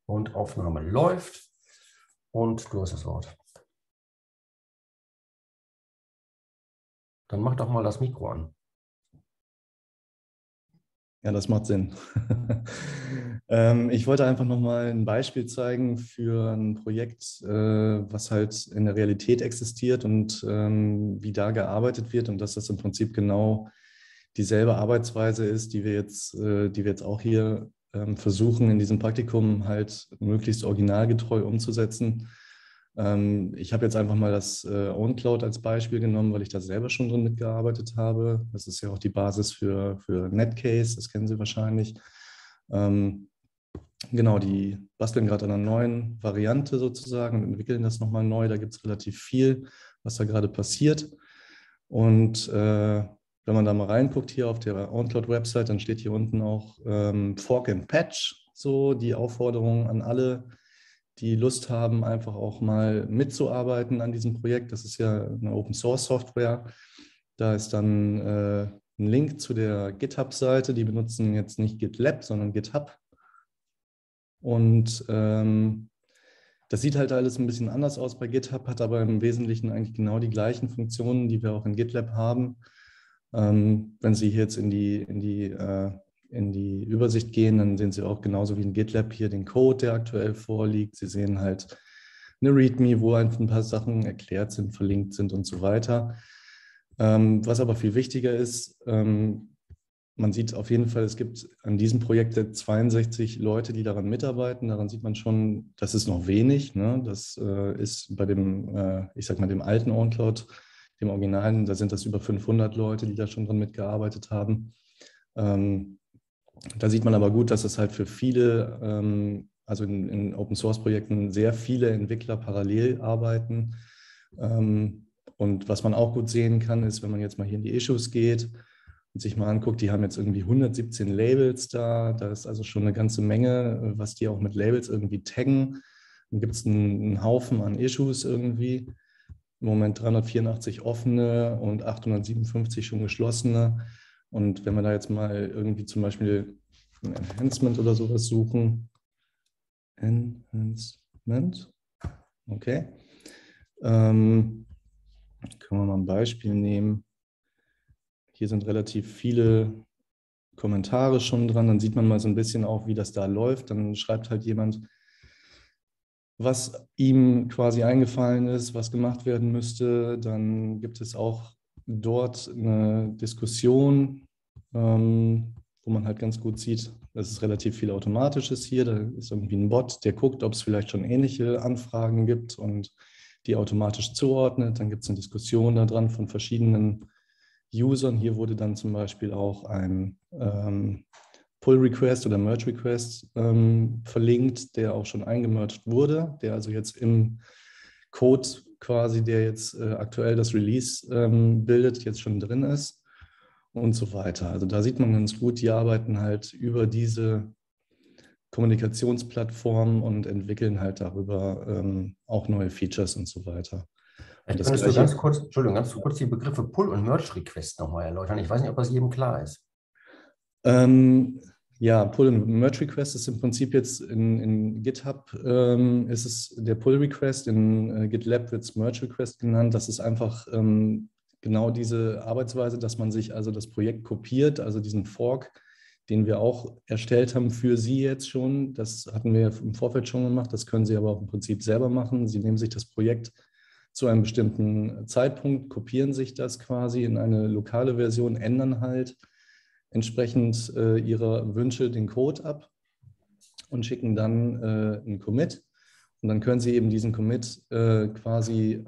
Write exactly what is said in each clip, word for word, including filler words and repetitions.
Und Aufnahme läuft und du hast das Wort. Dann mach doch mal das Mikro an. Ja, das macht Sinn. ähm, ich wollte einfach nochmal ein Beispiel zeigen für ein Projekt, äh, was halt in der Realität existiert und ähm, wie da gearbeitet wird und dass das im Prinzip genau dieselbe Arbeitsweise ist, die wir jetzt, äh, die wir jetzt auch hier ähm, versuchen, in diesem Praktikum halt möglichst originalgetreu umzusetzen. Ähm, ich habe jetzt einfach mal das äh, OwnCloud als Beispiel genommen, weil ich da selber schon drin mitgearbeitet habe. Das ist ja auch die Basis für, für Netcase, das kennen Sie wahrscheinlich. Ähm, genau, die basteln gerade an einer neuen Variante sozusagen und entwickeln das nochmal neu. Da gibt es relativ viel, was da gerade passiert. Und äh, wenn man da mal reinguckt hier auf der OwnCloud-Website, dann steht hier unten auch ähm, Fork and Patch, so die Aufforderung an alle, die Lust haben, einfach auch mal mitzuarbeiten an diesem Projekt. Das ist ja eine Open-Source-Software. Da ist dann äh, ein Link zu der GitHub-Seite. Die benutzen jetzt nicht GitLab, sondern GitHub. Und ähm, das sieht halt alles ein bisschen anders aus bei GitHub, hat aber im Wesentlichen eigentlich genau die gleichen Funktionen, die wir auch in GitLab haben. Ähm, wenn Sie jetzt in die, in die äh, in die Übersicht gehen, dann sehen Sie auch genauso wie in GitLab hier den Code, der aktuell vorliegt. Sie sehen halt eine README, wo ein paar Sachen erklärt sind, verlinkt sind und so weiter. Ähm, was aber viel wichtiger ist, ähm, man sieht auf jeden Fall, es gibt an diesem Projekt zweiundsechzig Leute, die daran mitarbeiten. Daran sieht man schon, das ist noch wenig. Ne? Das äh, ist bei dem, äh, ich sag mal, dem alten OwnCloud, dem Originalen, da sind das über fünfhundert Leute, die da schon dran mitgearbeitet haben. Ähm, Da sieht man aber gut, dass es halt für viele, ähm, also in, in Open-Source-Projekten sehr viele Entwickler parallel arbeiten. Ähm, und was man auch gut sehen kann, ist, wenn man jetzt mal hier in die Issues geht und sich mal anguckt, die haben jetzt irgendwie hundertsiebzehn Labels da. Da ist also schon eine ganze Menge, was die auch mit Labels irgendwie taggen. Dann gibt es einen, einen Haufen an Issues irgendwie. Im Moment dreihundertvierundachtzig offene und achthundertsiebenundfünfzig schon geschlossene. Und wenn wir da jetzt mal irgendwie zum Beispiel ein Enhancement oder sowas suchen. Enhancement. Okay. Ähm, können wir mal ein Beispiel nehmen. Hier sind relativ viele Kommentare schon dran. Dann sieht man mal so ein bisschen auch, wie das da läuft. Dann schreibt halt jemand, was ihm quasi eingefallen ist, was gemacht werden müsste. Dann gibt es auch dort eine Diskussion, ähm, wo man halt ganz gut sieht, dass es relativ viel Automatisches hier. Da ist irgendwie ein Bot, der guckt, ob es vielleicht schon ähnliche Anfragen gibt und die automatisch zuordnet. Dann gibt es eine Diskussion daran von verschiedenen Usern. Hier wurde dann zum Beispiel auch ein ähm, Pull-Request oder Merge-Request ähm, verlinkt, der auch schon eingemerged wurde, der also jetzt im Code quasi, der jetzt äh, aktuell das Release ähm, bildet, jetzt schon drin ist und so weiter. Also da sieht man ganz gut, die arbeiten halt über diese Kommunikationsplattform und entwickeln halt darüber ähm, auch neue Features und so weiter. Und Vielleicht das könntest du Gleiche, ganz kurz, Entschuldigung, ganz kurz die Begriffe Pull- und Merge-Request nochmal erläutern. Ich weiß nicht, ob das jedem klar ist. Ähm, ja, Pull- und Merge-Request ist im Prinzip jetzt in, in GitHub ähm, ist es der Pull-Request, in äh, GitLab wird es Merge-Request genannt. Das ist einfach ähm, genau diese Arbeitsweise, dass man sich also das Projekt kopiert, also diesen Fork, den wir auch erstellt haben für Sie jetzt schon. Das hatten wir im Vorfeld schon gemacht, das können Sie aber auch im Prinzip selber machen. Sie nehmen sich das Projekt zu einem bestimmten Zeitpunkt, kopieren sich das quasi in eine lokale Version, ändern halt entsprechend äh, ihrer Wünsche den Code ab und schicken dann äh, einen Commit. Und dann können Sie eben diesen Commit äh, quasi,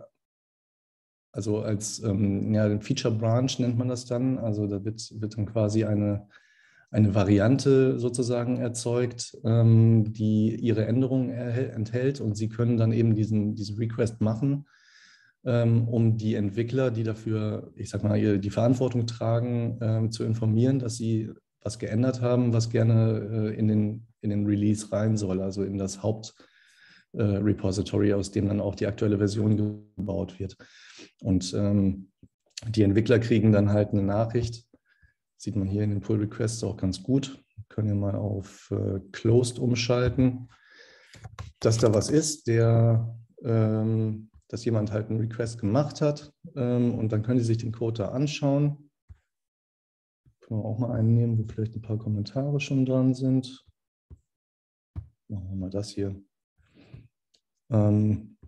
also als ähm, ja, Feature Branch nennt man das dann. Also da wird, wird dann quasi eine, eine Variante sozusagen erzeugt, ähm, die Ihre Änderungen enthält. Und Sie können dann eben diesen, diesen Request machen, ähm, um die Entwickler, die dafür, ich sag mal, die Verantwortung tragen, ähm, zu informieren, dass sie was geändert haben, was gerne äh, in den, in den Release rein soll, also in das Hauptrepository, äh, aus dem dann auch die aktuelle Version gebaut wird. Und ähm, die Entwickler kriegen dann halt eine Nachricht, sieht man hier in den Pull Requests auch ganz gut. Wir können ja mal auf äh, Closed umschalten. dass da was ist, der, ähm, dass jemand halt einen Request gemacht hat ähm, und dann können die sich den Code da anschauen. Können wir auch mal einen nehmen, wo vielleicht ein paar Kommentare schon dran sind. Machen wir mal das hier. Ähm,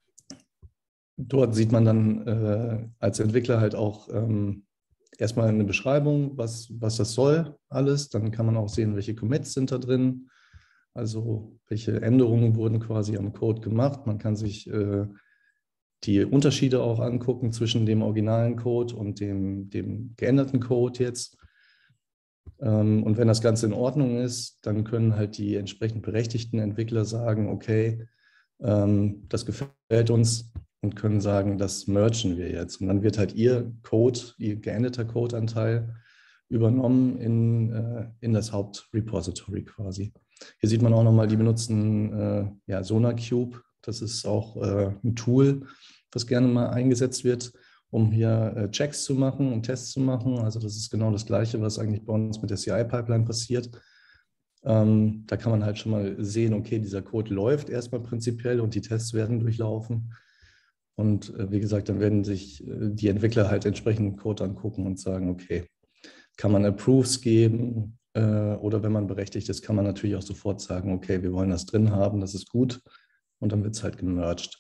dort sieht man dann äh, als Entwickler halt auch ähm, erstmal eine Beschreibung, was, was das soll alles. Dann kann man auch sehen, welche Commits sind da drin. Also welche Änderungen wurden quasi am Code gemacht. Man kann sich äh, die Unterschiede auch angucken zwischen dem originalen Code und dem, dem geänderten Code jetzt. Ähm, und wenn das Ganze in Ordnung ist, dann können halt die entsprechend berechtigten Entwickler sagen, okay, ähm, das gefällt uns und können sagen, das mergen wir jetzt. Und dann wird halt ihr Code, ihr geänderter Codeanteil übernommen in, äh, in das Hauptrepository quasi. Hier sieht man auch nochmal, die benutzen äh, ja, SonarQube. Das ist auch äh, ein Tool, was gerne mal eingesetzt wird, um hier äh, Checks zu machen und Tests zu machen. Also das ist genau das Gleiche, was eigentlich bei uns mit der C I-Pipeline passiert. Ähm, da kann man halt schon mal sehen, okay, dieser Code läuft erstmal prinzipiell und die Tests werden durchlaufen. Und äh, wie gesagt, dann werden sich äh, die Entwickler halt entsprechend Code angucken und sagen, okay, kann man Approves geben äh, oder wenn man berechtigt ist, kann man natürlich auch sofort sagen, okay, wir wollen das drin haben, das ist gut. Und dann wird es halt gemerged.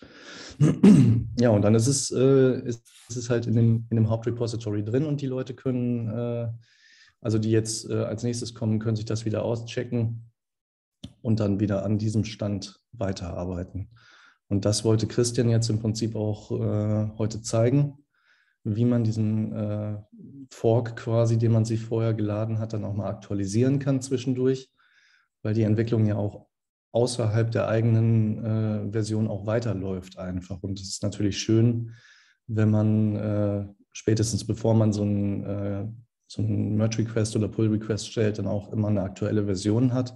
Ja, und dann ist es, äh, ist, ist es halt in dem, in dem Hauptrepository drin und die Leute können, äh, also die jetzt äh, als nächstes kommen, können sich das wieder auschecken und dann wieder an diesem Stand weiterarbeiten. Und das wollte Christian jetzt im Prinzip auch äh, heute zeigen, wie man diesen äh, Fork quasi, den man sich vorher geladen hat, dann auch mal aktualisieren kann zwischendurch, weil die Entwicklung ja auch außerhalb der eigenen äh, Version auch weiterläuft einfach. Und es ist natürlich schön, wenn man äh, spätestens bevor man so einen äh, so ein Merge-Request oder Pull-Request stellt, dann auch immer eine aktuelle Version hat.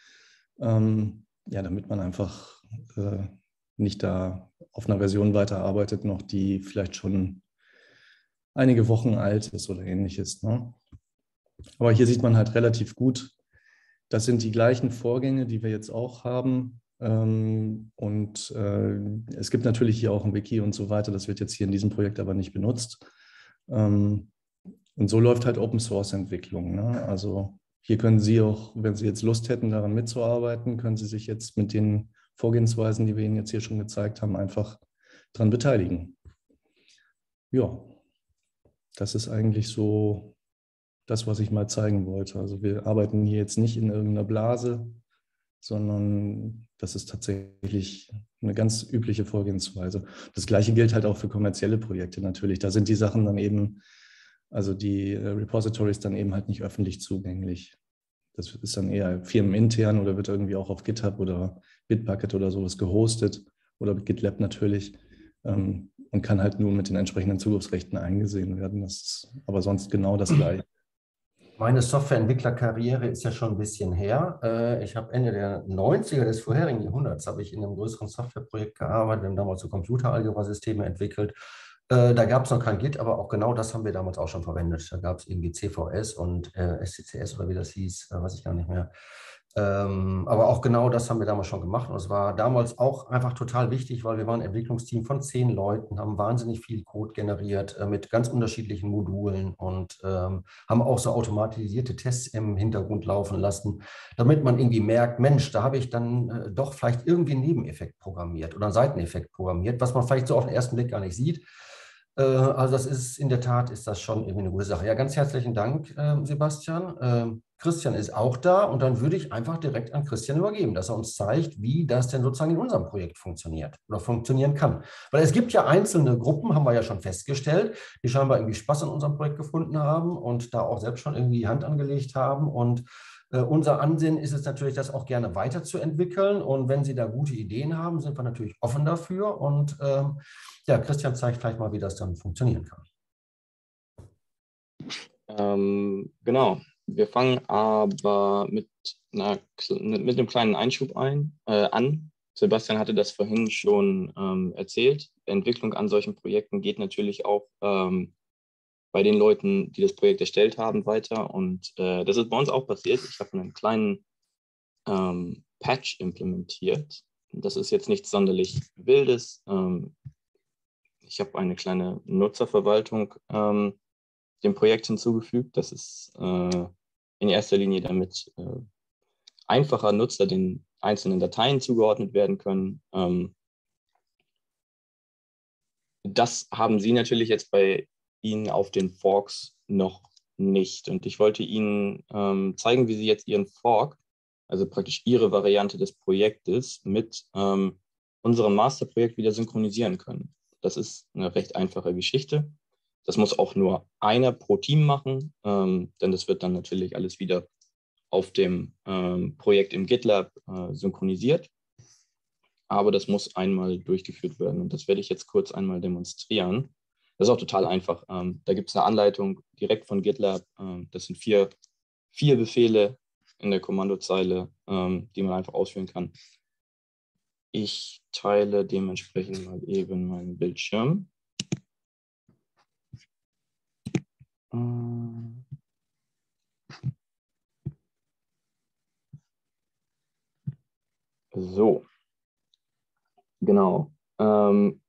Ähm, ja, damit man einfach äh, nicht da auf einer Version weiterarbeitet, noch die vielleicht schon einige Wochen alt ist oder ähnliches. Ne? Aber hier sieht man halt relativ gut, das sind die gleichen Vorgänge, die wir jetzt auch haben. Ähm, und äh, es gibt natürlich hier auch ein Wiki und so weiter. Das wird jetzt hier in diesem Projekt aber nicht benutzt. Ähm, und so läuft halt Open-Source-Entwicklung. Ne? Also hier können Sie auch, wenn Sie jetzt Lust hätten, daran mitzuarbeiten, können Sie sich jetzt mit den Vorgehensweisen, die wir Ihnen jetzt hier schon gezeigt haben, einfach daran beteiligen. Ja, das ist eigentlich so das, was ich mal zeigen wollte. Also wir arbeiten hier jetzt nicht in irgendeiner Blase, sondern das ist tatsächlich eine ganz übliche Vorgehensweise. Das Gleiche gilt halt auch für kommerzielle Projekte natürlich. Da sind die Sachen dann eben, also die Repositories dann eben halt nicht öffentlich zugänglich. Das ist dann eher firmenintern oder wird irgendwie auch auf GitHub oder Bitbucket oder sowas gehostet oder GitLab natürlich ähm, und kann halt nur mit den entsprechenden Zugriffsrechten eingesehen werden. Das ist aber sonst genau das Gleiche. Meine Softwareentwicklerkarriere ist ja schon ein bisschen her. Äh, Ich habe Ende der neunziger des vorherigen Jahrhunderts habe ich in einem größeren Softwareprojekt gearbeitet. Wir haben damals so Computeralgebra-Systeme entwickelt. Äh, Da gab es noch kein Git, aber auch genau das haben wir damals auch schon verwendet. Da gab es irgendwie C V S und äh, S C C S oder wie das hieß, äh, weiß ich gar nicht mehr. Ähm, aber auch genau das haben wir damals schon gemacht. Und es war damals auch einfach total wichtig, weil wir waren ein Entwicklungsteam von zehn Leuten, haben wahnsinnig viel Code generiert äh, mit ganz unterschiedlichen Modulen und ähm, haben auch so automatisierte Tests im Hintergrund laufen lassen, damit man irgendwie merkt, Mensch, da habe ich dann äh, doch vielleicht irgendwie einen Nebeneffekt programmiert oder einen Seiteneffekt programmiert, was man vielleicht so auf den ersten Blick gar nicht sieht. Äh, also das ist in der Tat, ist das schon irgendwie eine gute Sache. Ja, ganz herzlichen Dank, äh, Sebastian. Ähm, Christian ist auch da und dann würde ich einfach direkt an Christian übergeben, dass er uns zeigt, wie das denn sozusagen in unserem Projekt funktioniert oder funktionieren kann. Weil es gibt ja einzelne Gruppen, haben wir ja schon festgestellt, die scheinbar irgendwie Spaß an unserem Projekt gefunden haben und da auch selbst schon irgendwie die Hand angelegt haben. Und äh, unser Ansinnen ist es natürlich, das auch gerne weiterzuentwickeln. Und wenn Sie da gute Ideen haben, sind wir natürlich offen dafür. Und ähm, ja, Christian zeigt vielleicht mal, wie das dann funktionieren kann. Ähm, genau. Wir fangen aber mit, einer, mit einem kleinen Einschub ein, äh, an. Sebastian hatte das vorhin schon ähm, erzählt. Entwicklung an solchen Projekten geht natürlich auch ähm, bei den Leuten, die das Projekt erstellt haben, weiter. Und äh, das ist bei uns auch passiert. Ich habe einen kleinen, ähm, Patch implementiert. Das ist jetzt nichts sonderlich Wildes. Ähm, ich habe eine kleine Nutzerverwaltung ähm, dem Projekt hinzugefügt. Das ist äh, in erster Linie, damit äh, einfacher Nutzer den einzelnen Dateien zugeordnet werden können. Ähm, das haben Sie natürlich jetzt bei Ihnen auf den Forks noch nicht. Und ich wollte Ihnen ähm, zeigen, wie Sie jetzt Ihren Fork, also praktisch Ihre Variante des Projektes, mit ähm, unserem Masterprojekt wieder synchronisieren können. Das ist eine recht einfache Geschichte. Das muss auch nur einer pro Team machen, ähm, denn das wird dann natürlich alles wieder auf dem ähm, Projekt im GitLab äh, synchronisiert. Aber das muss einmal durchgeführt werden. Und das werde ich jetzt kurz einmal demonstrieren. Das ist auch total einfach. Ähm, da gibt es eine Anleitung direkt von GitLab. Ähm, das sind vier, vier Befehle in der Kommandozeile, ähm, die man einfach ausführen kann. Ich teile dementsprechend mal eben meinen Bildschirm. Ähm, so, genau. Ähm,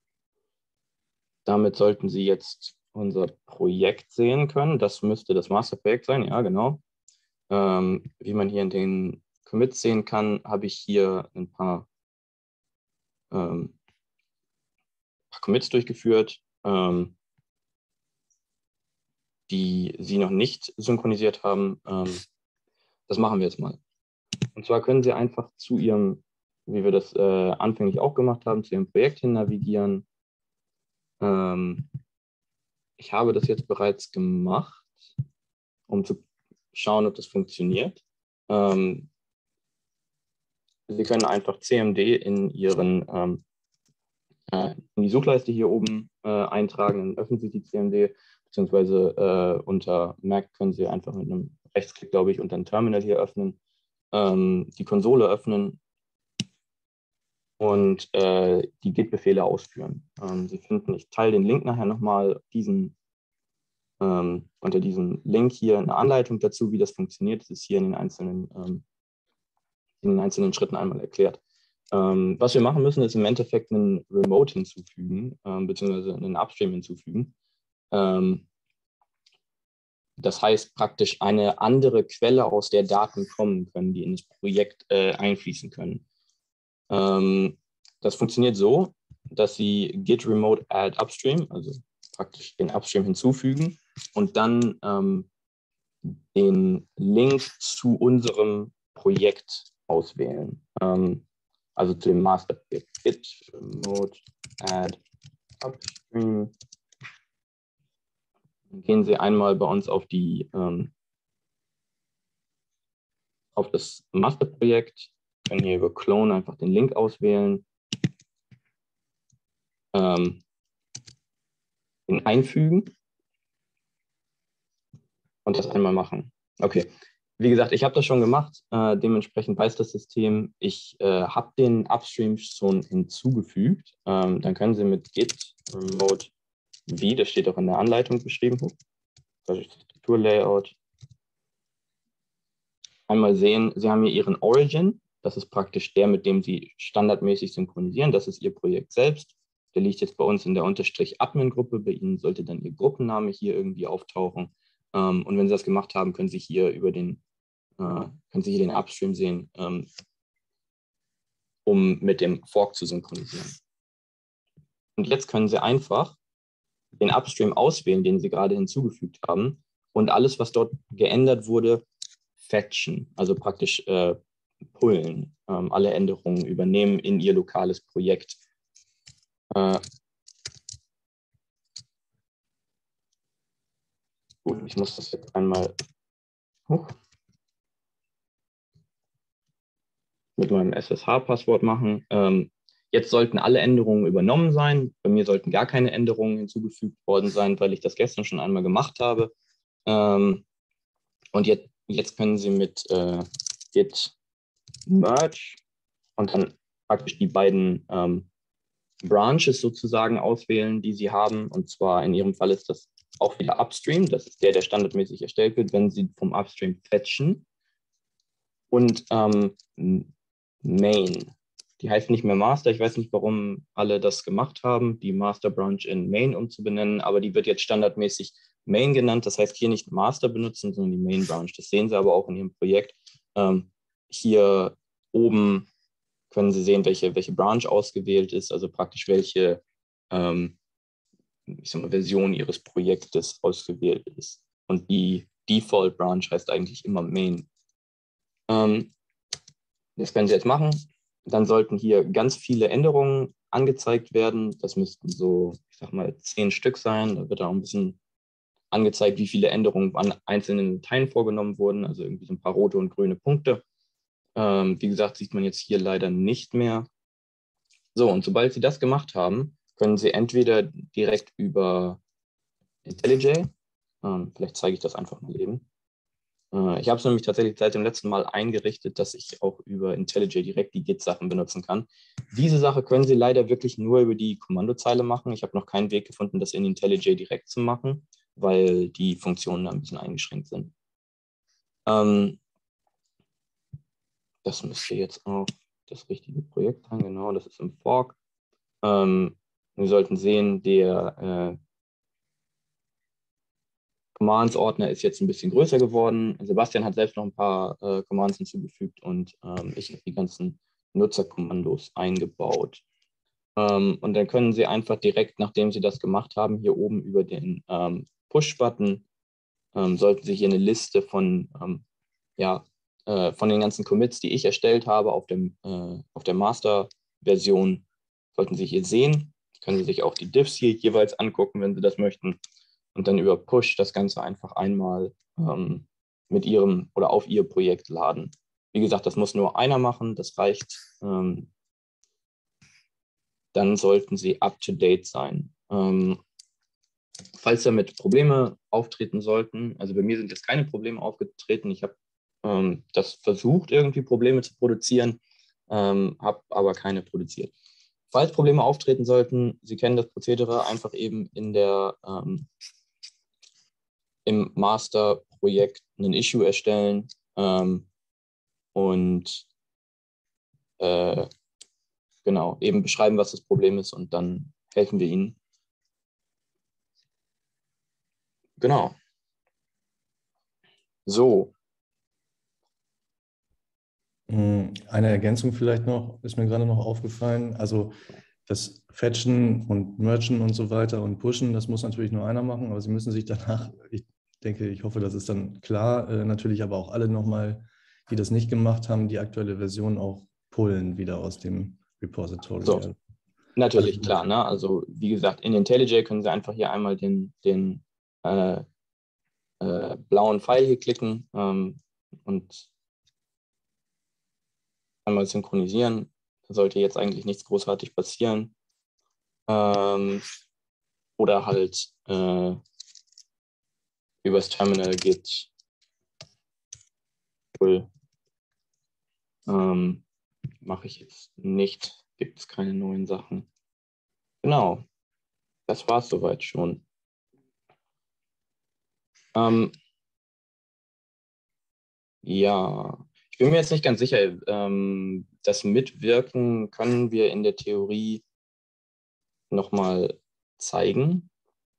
damit sollten Sie jetzt unser Projekt sehen können. Das müsste das Masterprojekt sein, ja, genau. Ähm, wie man hier in den Commits sehen kann, habe ich hier ein paar, ähm, paar Commits durchgeführt, ähm, die Sie noch nicht synchronisiert haben. Ähm, das machen wir jetzt mal. Und zwar können Sie einfach zu Ihrem, wie wir das äh, anfänglich auch gemacht haben, zu Ihrem Projekt hin navigieren. Ähm, ich habe das jetzt bereits gemacht, um zu schauen, ob das funktioniert. Ähm, Sie können einfach C M D in Ihren ähm, äh, in die Suchleiste hier oben äh, eintragen, dann öffnen Sie die C M D, beziehungsweise äh, unter Mac können Sie einfach mit einem Rechtsklick, glaube ich, unter ein Terminal hier öffnen, ähm, die Konsole öffnen und äh, die Git-Befehle ausführen. Ähm, Sie finden, ich teile den Link nachher nochmal diesen ähm, unter diesem Link hier eine Anleitung dazu, wie das funktioniert. Das ist hier in den einzelnen, ähm, in den einzelnen Schritten einmal erklärt. Ähm, was wir machen müssen, ist im Endeffekt einen Remote hinzufügen, ähm, beziehungsweise einen Upstream hinzufügen. Ähm, das heißt praktisch eine andere Quelle, aus der Daten kommen können, die in das Projekt äh, einfließen können. Ähm, das funktioniert so, dass Sie git remote add upstream, also praktisch den Upstream hinzufügen und dann ähm, den Link zu unserem Projekt auswählen. Ähm, also zu dem Masterprojekt git remote add upstream. Dann gehen Sie einmal bei uns auf die ähm, auf das Masterprojekt, können hier über Clone einfach den Link auswählen, ähm, den einfügen und das einmal machen. Okay, wie gesagt, ich habe das schon gemacht, äh, dementsprechend weiß das System, ich äh, habe den Upstream schon hinzugefügt. Ähm, dann können Sie mit git remote v, das steht auch in der Anleitung beschrieben, Strukturlayout, einmal sehen, Sie haben hier Ihren Origin, das ist praktisch der, mit dem Sie standardmäßig synchronisieren, das ist Ihr Projekt selbst. Der liegt jetzt bei uns in der Unterstrich-Admin-Gruppe, bei Ihnen sollte dann Ihr Gruppenname hier irgendwie auftauchen. Ähm, und wenn Sie das gemacht haben, können Sie hier über den, äh, können Sie hier den Upstream sehen, ähm, um mit dem Fork zu synchronisieren. Und jetzt können Sie einfach den Upstream auswählen, den Sie gerade hinzugefügt haben, und alles, was dort geändert wurde, fetchen, also praktisch äh, pullen, ähm, alle Änderungen übernehmen in Ihr lokales Projekt. Äh, gut, ich muss das jetzt einmal hoch, mit meinem S S H-Passwort machen. Ähm, jetzt sollten alle Änderungen übernommen sein. Bei mir sollten gar keine Änderungen hinzugefügt worden sein, weil ich das gestern schon einmal gemacht habe. Ähm, und jetzt, jetzt können Sie mit äh, git merge und dann praktisch die beiden ähm, Branches sozusagen auswählen, die Sie haben. Und zwar in Ihrem Fall ist das auch wieder Upstream. Das ist der, der standardmäßig erstellt wird, wenn Sie vom Upstream fetchen. Und ähm, Main. Die heißt nicht mehr Master. Ich weiß nicht, warum alle das gemacht haben, die Master Branch in Main umzubenennen, aber die wird jetzt standardmäßig Main genannt. Das heißt, hier nicht Master benutzen, sondern die Main Branch. Das sehen Sie aber auch in Ihrem Projekt. Ähm, hier oben können Sie sehen, welche, welche Branch ausgewählt ist, also praktisch welche ähm, ich sag mal, Version Ihres Projektes ausgewählt ist. Und die Default Branch heißt eigentlich immer Main. Ähm, das können Sie jetzt machen. Dann sollten hier ganz viele Änderungen angezeigt werden. Das müssten so, ich sag mal, zehn Stück sein. Da wird auch ein bisschen angezeigt, wie viele Änderungen an einzelnen Teilen vorgenommen wurden. Also irgendwie so ein paar rote und grüne Punkte. Ähm, wie gesagt, sieht man jetzt hier leider nicht mehr. So, und sobald Sie das gemacht haben, können Sie entweder direkt über IntelliJ, ähm, vielleicht zeige ich das einfach mal eben. Äh, ich habe es nämlich tatsächlich seit dem letzten Mal eingerichtet, dass ich auch über IntelliJ direkt die Git-Sachen benutzen kann. Diese Sache können Sie leider wirklich nur über die Kommandozeile machen. Ich habe noch keinen Weg gefunden, das in IntelliJ direkt zu machen, weil die Funktionen da ein bisschen eingeschränkt sind. Ähm, das müsste jetzt auch das richtige Projekt sein, genau, das ist im Fork. Ähm, wir sollten sehen, der äh, Commands-Ordner ist jetzt ein bisschen größer geworden. Sebastian hat selbst noch ein paar äh, Commands hinzugefügt und ähm, ich habe die ganzen Nutzerkommandos eingebaut. Ähm, und dann können Sie einfach direkt, nachdem Sie das gemacht haben, hier oben über den ähm, Push-Button, ähm, sollten Sie hier eine Liste von, ähm, ja, äh, von den ganzen Commits, die ich erstellt habe auf, dem, äh, auf der Master-Version, sollten Sie hier sehen. Können Sie sich auch die Diffs hier jeweils angucken, wenn Sie das möchten. Und dann über Push das Ganze einfach einmal ähm, mit Ihrem oder auf Ihr Projekt laden. Wie gesagt, das muss nur einer machen, das reicht. Ähm, dann sollten Sie up-to-date sein. Ähm, falls damit Probleme auftreten sollten, also bei mir sind jetzt keine Probleme aufgetreten, ich habe ähm, das versucht, irgendwie Probleme zu produzieren, ähm, habe aber keine produziert. Falls Probleme auftreten sollten, Sie kennen das Prozedere, einfach eben in der ähm, im Master-Projekt ein Issue erstellen ähm, und äh, genau, eben beschreiben, was das Problem ist und dann helfen wir Ihnen. Genau. So. Eine Ergänzung vielleicht noch, ist mir gerade noch aufgefallen. Also das Fetchen und Mergen und so weiter und Pushen, das muss natürlich nur einer machen, aber Sie müssen sich danach, ich denke, ich hoffe, das ist dann klar, äh, natürlich aber auch alle nochmal, die das nicht gemacht haben, die aktuelle Version auch pullen wieder aus dem Repository. So. Natürlich, klar. Ne? Also wie gesagt, in IntelliJ können Sie einfach hier einmal den, den äh, äh, blauen Pfeil hier klicken ähm, und einmal synchronisieren. Da sollte jetzt eigentlich nichts großartig passieren. Ähm, oder halt äh, übers Terminal git pull. Ähm, mache ich jetzt nicht. Gibt es keine neuen Sachen. Genau. Das war es soweit schon. Ähm, ja, ich bin mir jetzt nicht ganz sicher. Ähm, das Mitwirken können wir in der Theorie nochmal zeigen.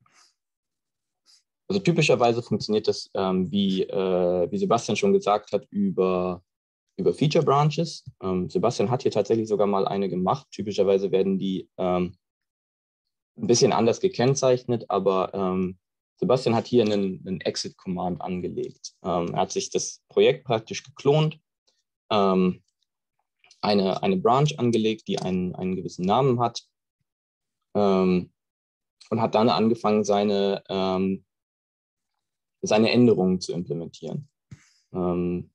Also typischerweise funktioniert das, ähm, wie, äh, wie Sebastian schon gesagt hat, über, über Feature Branches. Ähm, Sebastian hat hier tatsächlich sogar mal eine gemacht. Typischerweise werden die ähm, ein bisschen anders gekennzeichnet, aber ähm, Sebastian hat hier einen, einen Exit-Command angelegt. Ähm, er hat sich das Projekt praktisch geklont, ähm, eine, eine Branch angelegt, die einen, einen gewissen Namen hat ähm, und hat dann angefangen, seine, ähm, seine Änderungen zu implementieren. Ähm,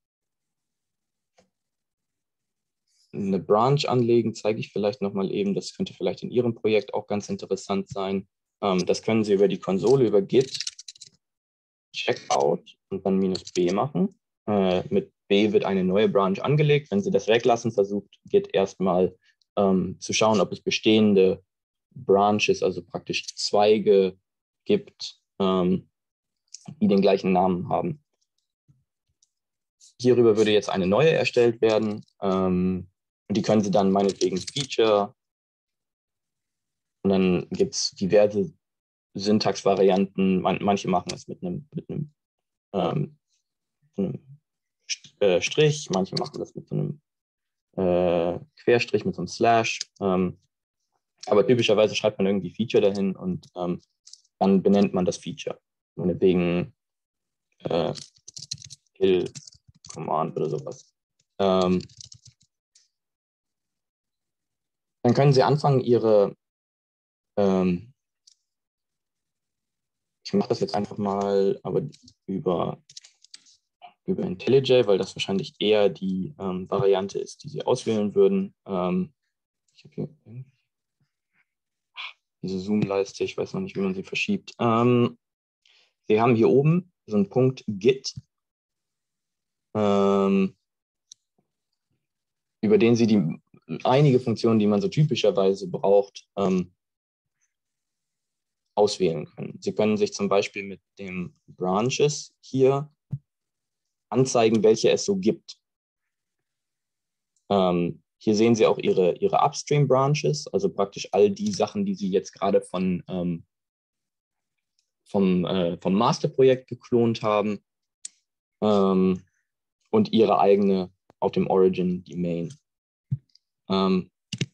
eine Branch anlegen zeige ich vielleicht nochmal eben, das könnte vielleicht in Ihrem Projekt auch ganz interessant sein. Ähm, das können Sie über die Konsole, über Git Checkout und dann minus B machen. Äh, mit B wird eine neue Branch angelegt. Wenn Sie das weglassen, versucht Git erstmal ähm, zu schauen, ob es bestehende Branches, also praktisch Zweige gibt, ähm, die den gleichen Namen haben. hierüber würde jetzt eine neue erstellt werden. Ähm, und die können Sie dann meinetwegen Feature. Und dann gibt es diverse Syntaxvarianten. Man, manche machen es mit einem, mit einem, ähm, einem äh, Strich, manche machen das mit so einem äh, Querstrich, mit so einem Slash. Ähm, aber typischerweise schreibt man irgendwie Feature dahin und ähm, dann benennt man das Feature. Meinetwegen äh, Kill Command oder sowas. Ähm, dann können Sie anfangen, Ihre ähm, ich mache das jetzt einfach mal aber über, über IntelliJ, weil das wahrscheinlich eher die ähm, Variante ist, die Sie auswählen würden. Ähm, ich habe hier diese Zoom-Leiste, ich weiß noch nicht, wie man sie verschiebt. Ähm, Sie haben hier oben so einen Punkt Git, ähm, über den Sie die einige Funktionen, die man so typischerweise braucht, ähm, auswählen können. Sie können sich zum Beispiel mit dem Branches hier anzeigen, welche es so gibt. Ähm, hier sehen Sie auch Ihre, Ihre Upstream-Branches, also praktisch all die Sachen, die Sie jetzt gerade von, ähm, vom, äh, vom Masterprojekt geklont haben, ähm, und Ihre eigene auf dem Origin, die Main. Ähm,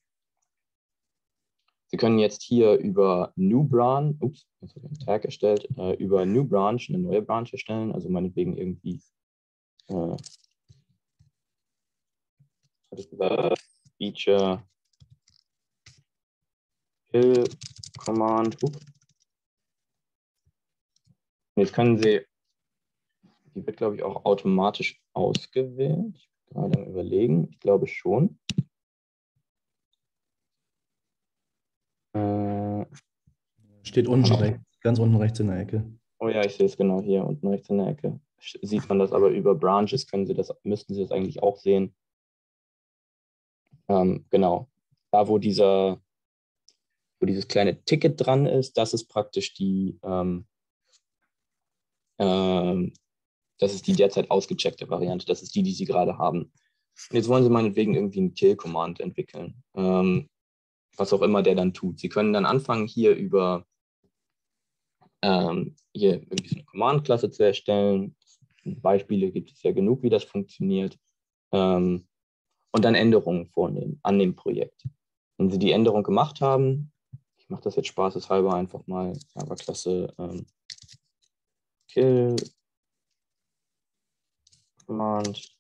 Sie können jetzt hier über New Branch, ups, jetzt habe ich einen Tag erstellt, äh, über New Branch eine neue Branch erstellen, also meinetwegen irgendwie äh, Feature Kill Command. Up. Jetzt können Sie, die wird glaube ich auch automatisch ausgewählt. Ich bin gerade am Überlegen, ich glaube schon. Äh, Steht unten rechts, ganz unten rechts in der Ecke. Oh ja, ich sehe es genau hier unten rechts in der Ecke. Sieht man das aber über Branches, können Sie das, müssten Sie das eigentlich auch sehen. Ähm, genau. Da, wo dieser, wo dieses kleine Ticket dran ist, das ist praktisch die, ähm, ähm, das ist die derzeit ausgecheckte Variante. Das ist die, die Sie gerade haben. Und jetzt wollen Sie meinetwegen irgendwie einen Kill-Command entwickeln. Ähm, was auch immer der dann tut. Sie können dann anfangen, hier über ähm, hier irgendwie so eine Command-Klasse zu erstellen. Beispiele gibt es ja genug, wie das funktioniert. Ähm, und dann Änderungen vornehmen an dem Projekt. Wenn Sie die Änderung gemacht haben, ich mache das jetzt spaßeshalber einfach mal, Java-Klasse ähm, Kill Command,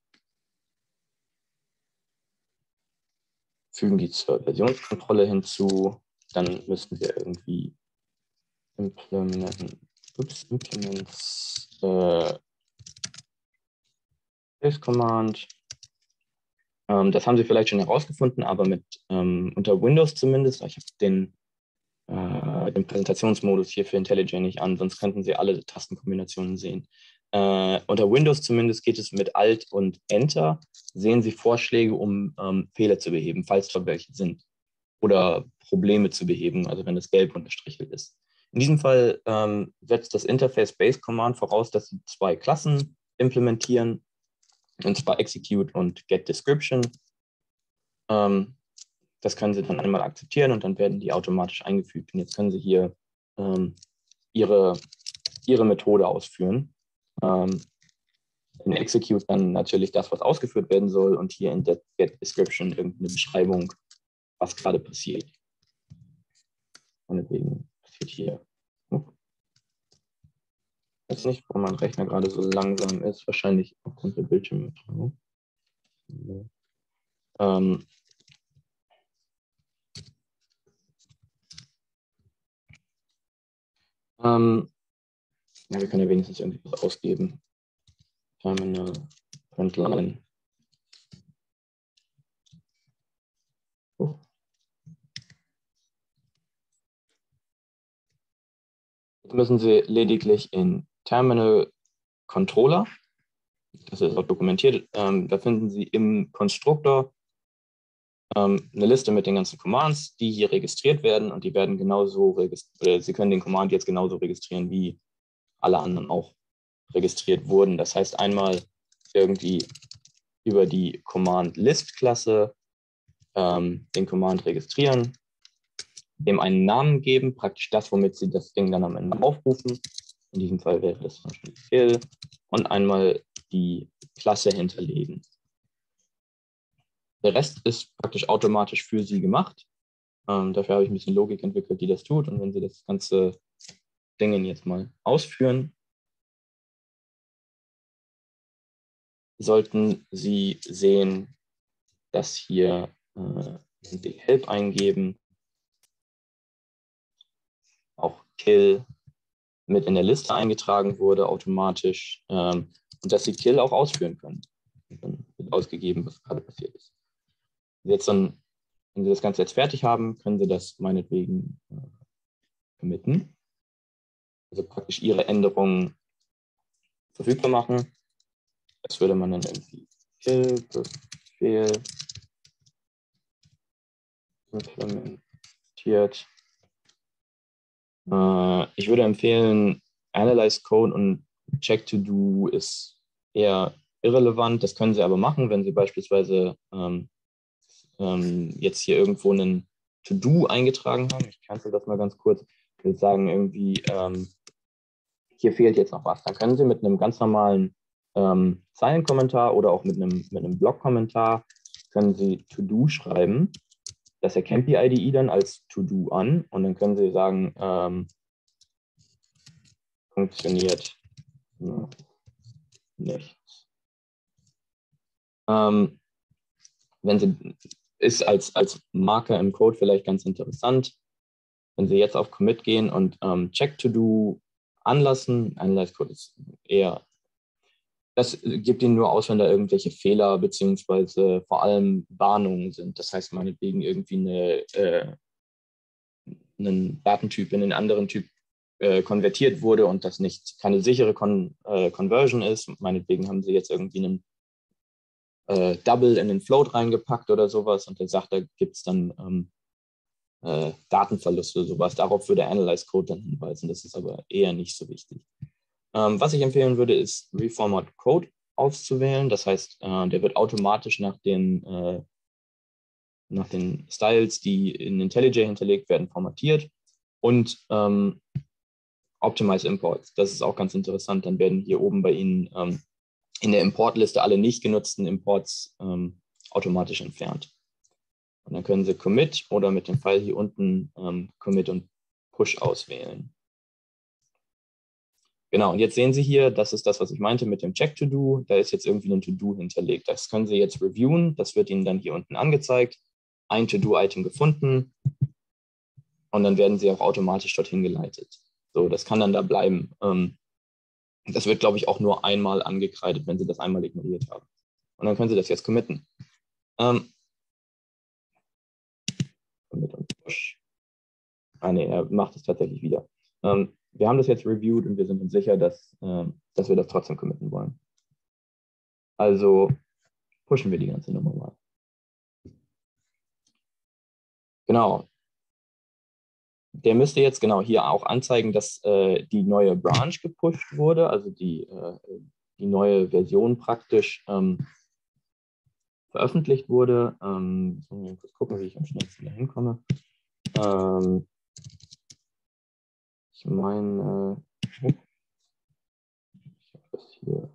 fügen die zur Versionskontrolle hinzu, dann müssten wir irgendwie implement, ups, implements äh, This Command. Ähm, das haben Sie vielleicht schon herausgefunden, aber mit ähm, unter Windows zumindest. Ich habe den, äh, den Präsentationsmodus hier für IntelliJ nicht an, sonst könnten Sie alle Tastenkombinationen sehen. Äh, unter Windows zumindest geht es mit Alt und Enter. Sehen Sie Vorschläge, um ähm, Fehler zu beheben, falls dort welche sind. Oder Probleme zu beheben, also wenn es gelb unterstrichelt ist. In diesem Fall ähm, setzt das Interface Base Command voraus, dass Sie zwei Klassen implementieren, und zwar Execute und Get Description. Ähm, das können Sie dann einmal akzeptieren und dann werden die automatisch eingefügt. Und jetzt können Sie hier ähm, Ihre, Ihre Methode ausführen. Ähm, in Execute dann natürlich das, was ausgeführt werden soll, und hier in Get Description irgendeine Beschreibung, was gerade passiert. Meinetwegen passiert hier. Ich weiß nicht, warum mein Rechner gerade so langsam ist. Wahrscheinlich aufgrund der Bildschirmübertragung. Ähm, ähm, ja, wir können ja wenigstens irgendwie was ausgeben. Terminal, Println. Oh. Jetzt müssen Sie lediglich in Terminal Controller, das ist auch dokumentiert, ähm, da finden Sie im Konstruktor ähm, eine Liste mit den ganzen Commands, die hier registriert werden, und die werden genauso registriert. Sie können den Command jetzt genauso registrieren, wie alle anderen auch registriert wurden. Das heißt einmal irgendwie über die Command-List-Klasse ähm, den Command registrieren, dem einen Namen geben, praktisch das, womit Sie das Ding dann am Ende aufrufen. In diesem Fall wäre das wahrscheinlich kill und einmal die Klasse hinterlegen. Der Rest ist praktisch automatisch für Sie gemacht. Ähm, dafür habe ich ein bisschen Logik entwickelt, die das tut. Und wenn Sie das ganze Ding jetzt mal ausführen, sollten Sie sehen, dass hier, äh, wenn Sie Help eingeben, auch Kill mit in der Liste eingetragen wurde automatisch ähm, und dass Sie Kill auch ausführen können. Und dann wird ausgegeben, was gerade passiert ist. Jetzt dann, wenn Sie das Ganze jetzt fertig haben, können Sie das meinetwegen äh, committen. Also praktisch Ihre Änderungen verfügbar machen. Das würde man dann irgendwie Kill, Befehl, implementiert. Äh, ich würde empfehlen, Analyze Code und Check to Do ist eher irrelevant. Das können Sie aber machen, wenn Sie beispielsweise ähm, ähm, jetzt hier irgendwo einen To-Do eingetragen haben. Ich cancel das mal ganz kurz. Ich will sagen, irgendwie, ähm, hier fehlt jetzt noch was. Dann können Sie mit einem ganz normalen ähm, Zeilenkommentar oder auch mit einem, mit einem Block-Kommentar können Sie To-Do schreiben. Das erkennt die I D E dann als To-Do an und dann können Sie sagen, ähm, funktioniert ja, nicht. Ähm, wenn Sie, ist als, als Marker im Code vielleicht ganz interessant, wenn Sie jetzt auf Commit gehen und ähm, Check to Do anlassen, Analyze Code ist eher, das gibt Ihnen nur aus, wenn da irgendwelche Fehler beziehungsweise vor allem Warnungen sind. Das heißt, meinetwegen irgendwie eine, äh, einen Datentyp in einen anderen Typ äh, konvertiert wurde und das nicht keine sichere Con äh, Conversion ist. Meinetwegen haben Sie jetzt irgendwie einen äh, Double in den Float reingepackt oder sowas und der sagt, da gibt es dann ähm, äh, Datenverluste oder sowas. Darauf würde Analyze Code dann hinweisen. Das ist aber eher nicht so wichtig. Ähm, was ich empfehlen würde, ist Reformat Code auszuwählen. Das heißt, äh, der wird automatisch nach den, äh, nach den Styles, die in IntelliJ hinterlegt werden, formatiert. Und ähm, Optimize Imports. Das ist auch ganz interessant. Dann werden hier oben bei Ihnen ähm, in der Importliste alle nicht genutzten Imports ähm, automatisch entfernt. Und dann können Sie Commit oder mit dem Pfeil hier unten ähm, Commit und Push auswählen. Genau, und jetzt sehen Sie hier, das ist das, was ich meinte mit dem Check-To-Do. Da ist jetzt irgendwie ein To-Do hinterlegt. Das können Sie jetzt reviewen. Das wird Ihnen dann hier unten angezeigt. Ein To-Do-Item gefunden. Und dann werden Sie auch automatisch dorthin geleitet. So, das kann dann da bleiben. Ähm, das wird, glaube ich, auch nur einmal angekreidet, wenn Sie das einmal ignoriert haben. Und dann können Sie das jetzt committen. Ähm, commit und push. Ah, nee, er macht es tatsächlich wieder. Ähm, wir haben das jetzt reviewed und wir sind uns sicher, dass, äh, dass wir das trotzdem committen wollen. Also pushen wir die ganze Nummer mal. Genau. Der müsste jetzt genau hier auch anzeigen, dass äh, die neue Branch gepusht wurde, also die, äh, die neue Version praktisch ähm, veröffentlicht wurde. Ähm, jetzt muss ich kurz gucken, wie ich am schnellsten da hinkomme. Ähm, ich meine, äh, ich habe das hier.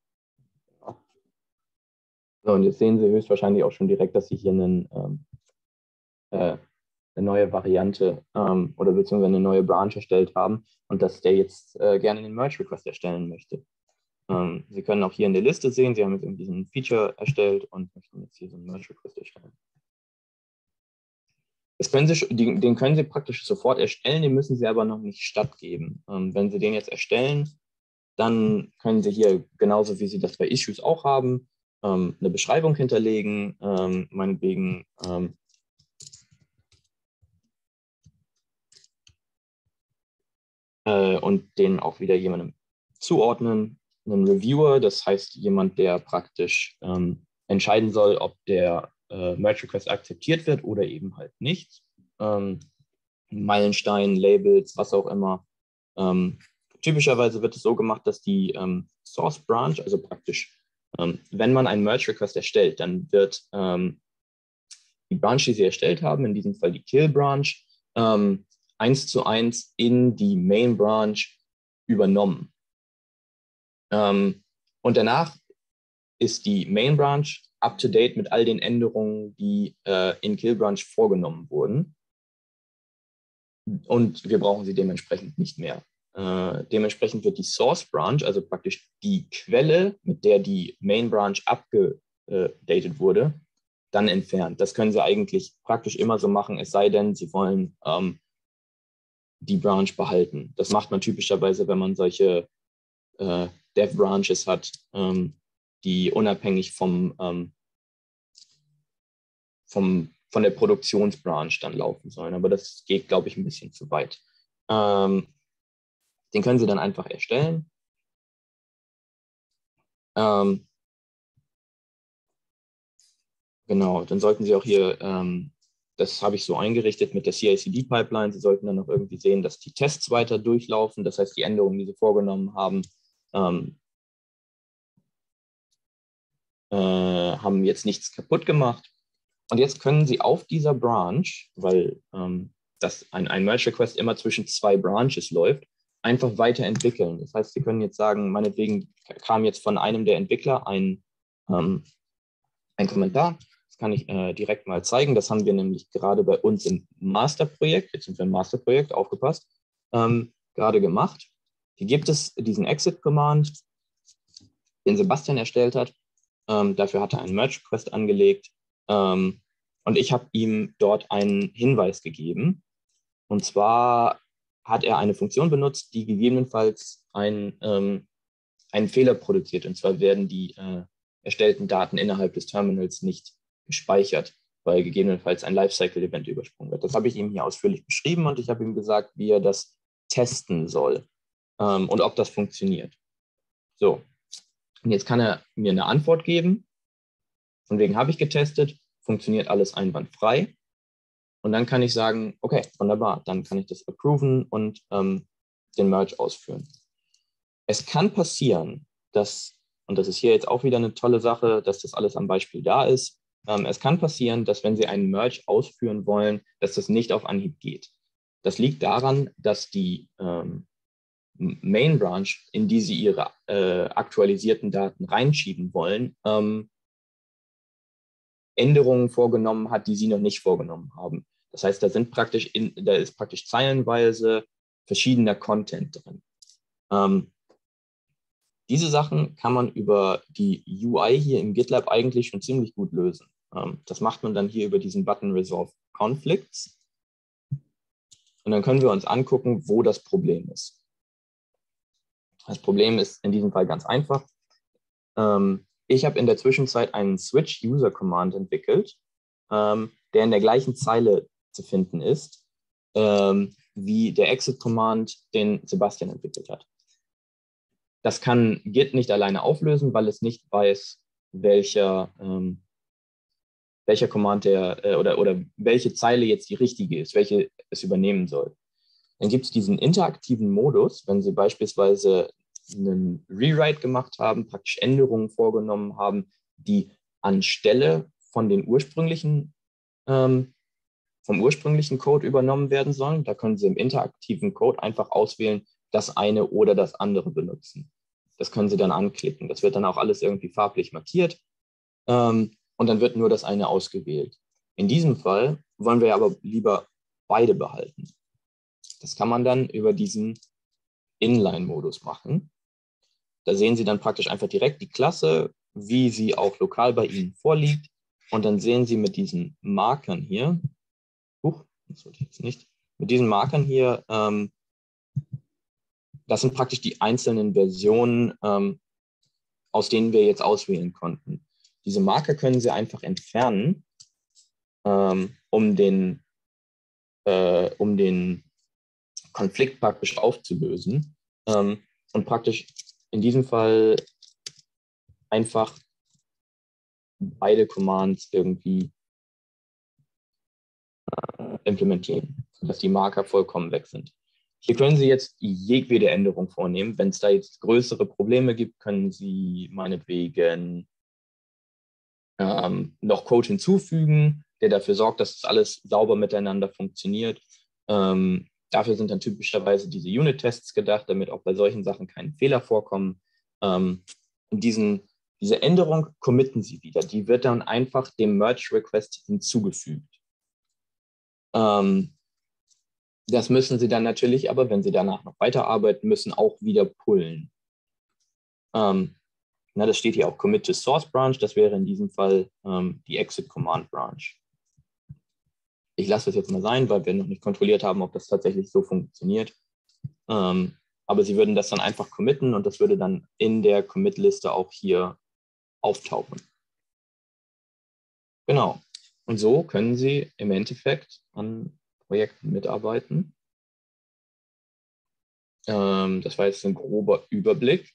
So, und jetzt sehen Sie höchstwahrscheinlich auch schon direkt, dass Sie hier einen, ähm, äh, eine neue Variante ähm, oder beziehungsweise eine neue Branch erstellt haben und dass der jetzt äh, gerne den Merge Request erstellen möchte. Ähm, Sie können auch hier in der Liste sehen, Sie haben jetzt irgendwie so ein Feature erstellt und möchten jetzt hier so einen Merge Request erstellen. Das können Sie, den, den können Sie praktisch sofort erstellen, den müssen Sie aber noch nicht stattgeben. Ähm, wenn Sie den jetzt erstellen, dann können Sie hier, genauso wie Sie das bei Issues auch haben, ähm, eine Beschreibung hinterlegen, ähm, meinetwegen ähm, äh, und den auch wieder jemandem zuordnen. Einen Reviewer, das heißt jemand, der praktisch ähm, entscheiden soll, ob der äh, Merge Request akzeptiert wird oder eben halt nicht. Ähm, Meilenstein, Labels, was auch immer. Ähm, typischerweise wird es so gemacht, dass die ähm, Source Branch, also praktisch Ähm, wenn man einen Merge-Request erstellt, dann wird ähm, die Branch, die Sie erstellt haben, in diesem Fall die Kill-Branch, ähm, eins zu eins in die Main-Branch übernommen. Ähm, und danach ist die Main-Branch up-to-date mit all den Änderungen, die äh, in Kill-Branch vorgenommen wurden. Und wir brauchen sie dementsprechend nicht mehr. Äh, dementsprechend wird die Source-Branch, also praktisch die Quelle, mit der die Main-Branch abgedatet wurde, dann entfernt. Das können Sie eigentlich praktisch immer so machen, es sei denn, Sie wollen ähm, die Branch behalten. Das macht man typischerweise, wenn man solche äh, Dev-Branches hat, ähm, die unabhängig vom, ähm, vom, von der Produktionsbranch dann laufen sollen. Aber das geht, glaube ich, ein bisschen zu weit. Ähm, den können Sie dann einfach erstellen. Ähm, genau, dann sollten Sie auch hier, ähm, das habe ich so eingerichtet mit der C I C D-Pipeline. Sie sollten dann auch irgendwie sehen, dass die Tests weiter durchlaufen. Das heißt, die Änderungen, die Sie vorgenommen haben, ähm, äh, haben jetzt nichts kaputt gemacht. Und jetzt können Sie auf dieser Branch, weil ähm, das ein, ein Merge-Request immer zwischen zwei Branches läuft, einfach weiterentwickeln. Das heißt, Sie können jetzt sagen, meinetwegen kam jetzt von einem der Entwickler ein, ähm, ein Kommentar. Das kann ich äh, direkt mal zeigen. Das haben wir nämlich gerade bei uns im Masterprojekt, jetzt sind wir im Masterprojekt, aufgepasst, ähm, gerade gemacht. Hier gibt es diesen Exit-Command, den Sebastian erstellt hat. Ähm, dafür hat er einen Merge-Request angelegt. Ähm, und ich habe ihm dort einen Hinweis gegeben. Und zwar hat er eine Funktion benutzt, die gegebenenfalls ein, ähm, einen Fehler produziert. Und zwar werden die äh, erstellten Daten innerhalb des Terminals nicht gespeichert, weil gegebenenfalls ein Lifecycle-Event übersprungen wird. Das habe ich ihm hier ausführlich beschrieben und ich habe ihm gesagt, wie er das testen soll ähm, und ob das funktioniert. So, und jetzt kann er mir eine Antwort geben. Von wegen habe ich getestet, funktioniert alles einwandfrei. Und dann kann ich sagen, okay, wunderbar, dann kann ich das approven und ähm, den Merge ausführen. Es kann passieren, dass, und das ist hier jetzt auch wieder eine tolle Sache, dass das alles am Beispiel da ist, ähm, es kann passieren, dass wenn Sie einen Merge ausführen wollen, dass das nicht auf Anhieb geht. Das liegt daran, dass die ähm, Main Branch, in die Sie Ihre äh, aktualisierten Daten reinschieben wollen, ähm, Änderungen vorgenommen hat, die Sie noch nicht vorgenommen haben. Das heißt, da sind praktisch in, da ist praktisch zeilenweise verschiedener Content drin. Ähm, diese Sachen kann man über die U I hier im GitLab eigentlich schon ziemlich gut lösen. Ähm, das macht man dann hier über diesen Button Resolve Conflicts. Und dann können wir uns angucken, wo das Problem ist. Das Problem ist in diesem Fall ganz einfach. Ähm, ich habe in der Zwischenzeit einen Switch-User-Command entwickelt, ähm, der in der gleichen Zeile zu finden ist, ähm, wie der Exit-Command, den Sebastian entwickelt hat. Das kann Git nicht alleine auflösen, weil es nicht weiß, welcher, ähm, welcher Command der äh, oder, oder welche Zeile jetzt die richtige ist, welche es übernehmen soll. Dann gibt es diesen interaktiven Modus, wenn Sie beispielsweise einen Rewrite gemacht haben, praktisch Änderungen vorgenommen haben, die anstelle von den ursprünglichen, ähm, vom ursprünglichen Code übernommen werden sollen. Da können Sie im interaktiven Code einfach auswählen, das eine oder das andere benutzen. Das können Sie dann anklicken. Das wird dann auch alles irgendwie farblich markiert ähm, und dann wird nur das eine ausgewählt. In diesem Fall wollen wir aber lieber beide behalten. Das kann man dann über diesen Inline-Modus machen. Da sehen Sie dann praktisch einfach direkt die Klasse, wie sie auch lokal bei Ihnen vorliegt. Und dann sehen Sie mit diesen Markern hier, huch, das sollte ich jetzt nicht, mit diesen Markern hier, ähm, das sind praktisch die einzelnen Versionen, ähm, aus denen wir jetzt auswählen konnten. Diese Marker können Sie einfach entfernen, ähm, um den, äh, um den Konflikt praktisch aufzulösen ähm, und praktisch in diesem Fall einfach beide Commands irgendwie äh, implementieren, sodass die Marker vollkommen weg sind. Hier können Sie jetzt jedwede Änderung vornehmen. Wenn es da jetzt größere Probleme gibt, können Sie meinetwegen ähm, noch Code hinzufügen, der dafür sorgt, dass das alles sauber miteinander funktioniert. Ähm, dafür sind dann typischerweise diese Unit-Tests gedacht, damit auch bei solchen Sachen keine Fehler vorkommen. Ähm, und diesen, diese Änderung committen Sie wieder. Die wird dann einfach dem Merge-Request hinzugefügt. Ähm, das müssen Sie dann natürlich aber, wenn Sie danach noch weiterarbeiten müssen, auch wieder pullen. Ähm, na, das steht hier auch Commit to Source Branch. Das wäre in diesem Fall ähm, die Exit Command Branch. Ich lasse das jetzt mal sein, weil wir noch nicht kontrolliert haben, ob das tatsächlich so funktioniert. Ähm, aber Sie würden das dann einfach committen und das würde dann in der Commit-Liste auch hier auftauchen. Genau. Und so können Sie im Endeffekt an Projekten mitarbeiten. Ähm, das war jetzt ein grober Überblick.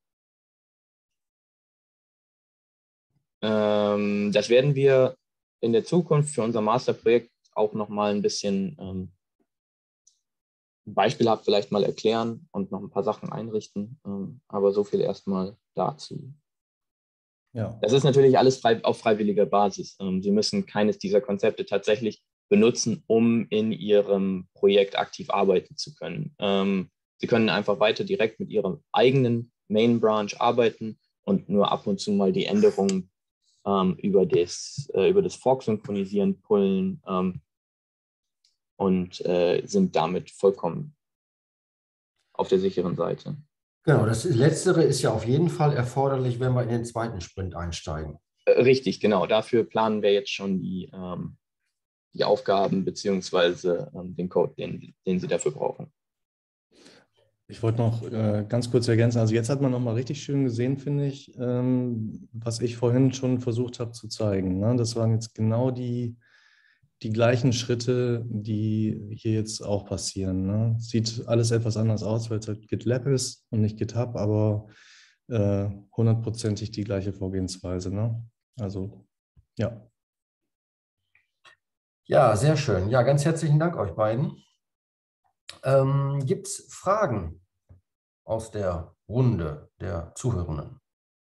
Ähm, das werden wir in der Zukunft für unser Masterprojekt auch nochmal ein bisschen ähm, beispielhaft vielleicht mal erklären und noch ein paar Sachen einrichten. Ähm, aber so viel erstmal dazu. Ja. Das ist natürlich alles frei, auf freiwilliger Basis. Ähm, Sie müssen keines dieser Konzepte tatsächlich benutzen, um in Ihrem Projekt aktiv arbeiten zu können. Ähm, Sie können einfach weiter direkt mit Ihrem eigenen Main Branch arbeiten und nur ab und zu mal die Änderungen ähm, über das, äh, über das Fork synchronisieren, pullen ähm, und äh, sind damit vollkommen auf der sicheren Seite. Genau, das Letztere ist ja auf jeden Fall erforderlich, wenn wir in den zweiten Sprint einsteigen. Äh, richtig, genau. Dafür planen wir jetzt schon die, ähm, die Aufgaben beziehungsweise ähm, den Code, den, den Sie dafür brauchen. Ich wollte noch äh, ganz kurz ergänzen, also jetzt hat man nochmal richtig schön gesehen, finde ich, ähm, was ich vorhin schon versucht habe zu zeigen. Ne? Das waren jetzt genau die, die gleichen Schritte, die hier jetzt auch passieren. Ne? Sieht alles etwas anders aus, weil es halt GitLab ist und nicht GitHub, aber äh, hundertprozentig die gleiche Vorgehensweise. Ne? Also, ja. Ja, sehr schön. Ja, ganz herzlichen Dank euch beiden. Ähm, gibt es Fragen aus der Runde der Zuhörenden?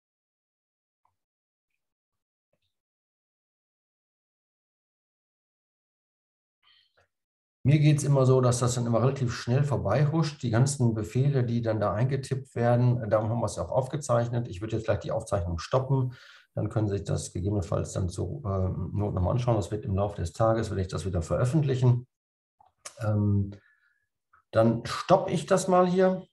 Mir geht es immer so, dass das dann immer relativ schnell vorbeihuscht. Die ganzen Befehle, die dann da eingetippt werden, darum haben wir es ja auch aufgezeichnet. Ich würde jetzt gleich die Aufzeichnung stoppen. Dann können Sie sich das gegebenenfalls dann zur äh, Not nochmal anschauen. Das wird im Laufe des Tages, will ich das wieder veröffentlichen. Ähm, dann stoppe ich das mal hier.